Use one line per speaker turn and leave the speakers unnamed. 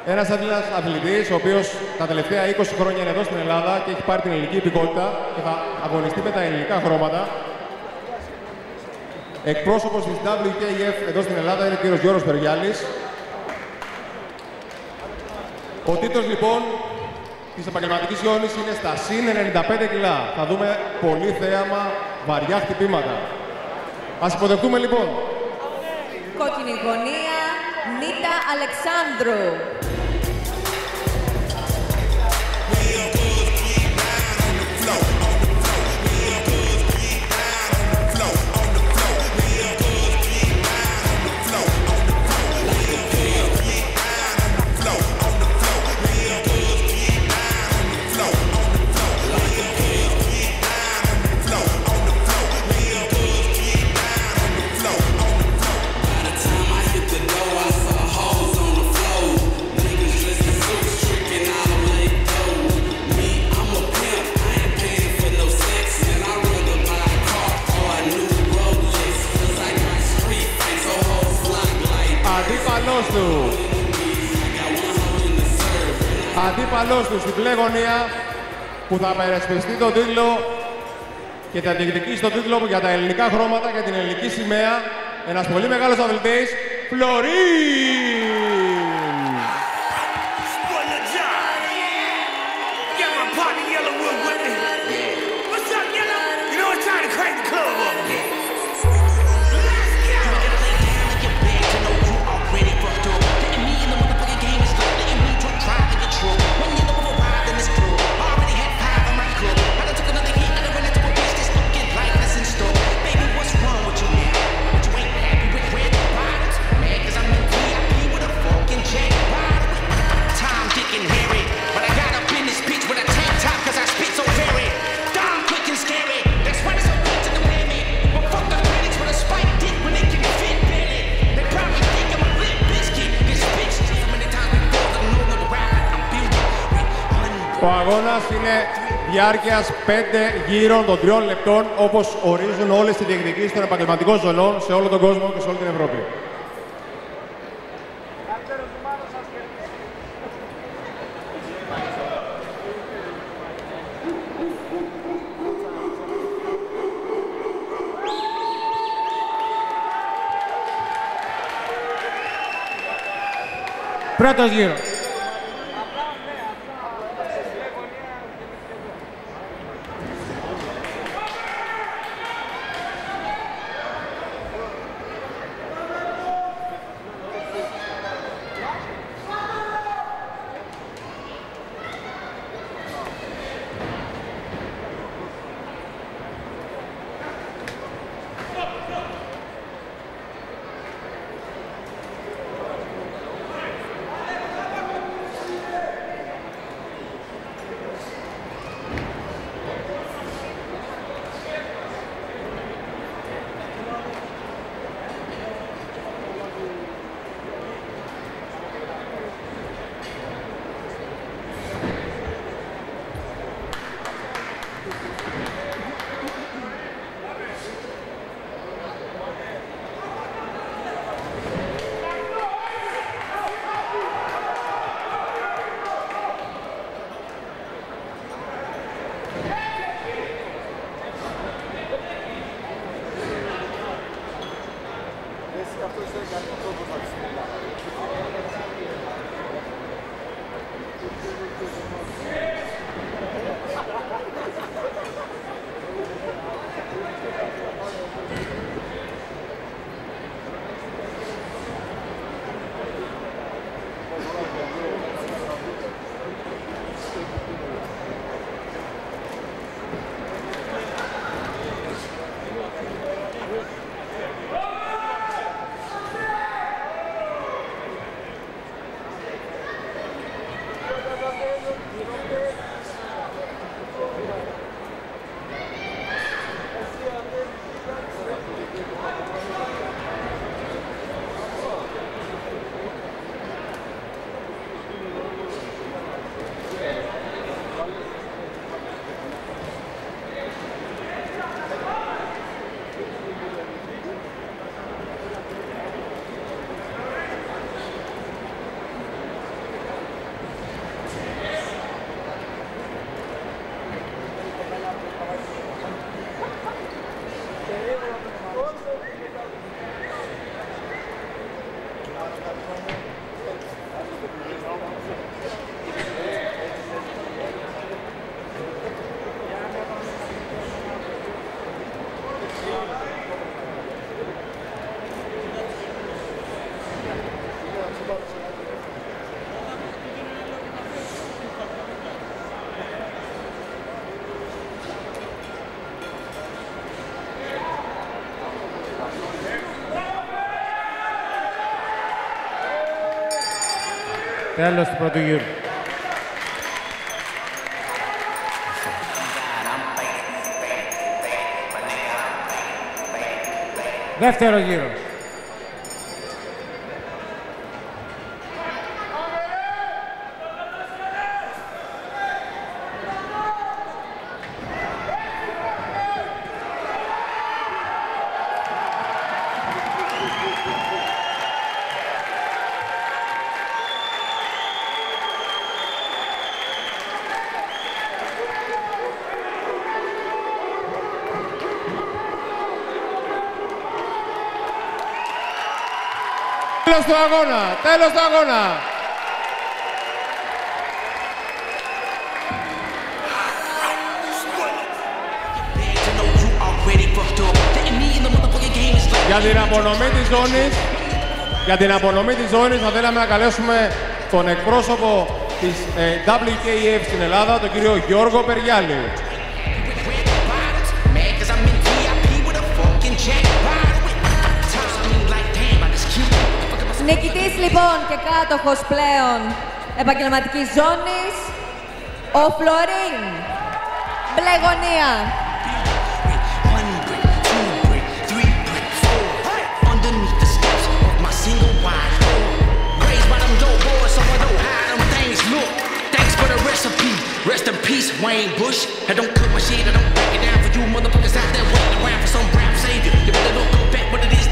Ένας Έλληνας αθλητής, ο οποίος τα τελευταία 20 χρόνια είναι εδώ στην Ελλάδα και έχει πάρει την ελληνική υπηκότητα και θα αγωνιστεί με τα ελληνικά χρώματα. Εκπρόσωπος της WKF εδώ στην Ελλάδα είναι ο κύριος Γιώργος Περγιάλης. Ο τίτλος λοιπόν της επαγγελματικής ιόνης είναι στα συν 95 κιλά. Θα δούμε πολύ θέαμα, βαριά χτυπήματα. Ας υποδεχτούμε λοιπόν.
Κόκκινη γωνία, Νίτα Αλεξάνδρου. Αντίπαλός του στην μπλε γωνία που θα περασπιστεί τον τίτλο και θα διεκδικήσει τον τίτλο για τα ελληνικά χρώματα και την ελληνική σημαία. Ένας πολύ μεγάλος αθλητής, Φλωρίν! Ο αγώνας είναι διάρκειας 5 γύρων των 3 λεπτών, όπως ορίζουν όλες οι διεκδικήσεις των επαγγελματικών ζωνών σε όλο τον κόσμο και σε όλη την Ευρώπη. Πρώτος γύρος.
Τέλος του πρώτου γύρου. Δεύτερο γύρο.
Τέλος του αγώνα! Τέλος του αγώνα! Για την απονομή της ζώνης θα θέλαμε να καλέσουμε τον εκπρόσωπο της WKF στην Ελλάδα, τον κύριο Γιώργο Περιγιάλη.
Νικητής λοιπόν και κάτοχος πλέον επαγγελματικής ζώνης, ο Φλωρίν, μπλε γωνία.
Rest in peace, Wayne Bush. I don't cut my shit, I don't break it down for you motherfuckers out there waiting around for some rap savior. You better look back what it is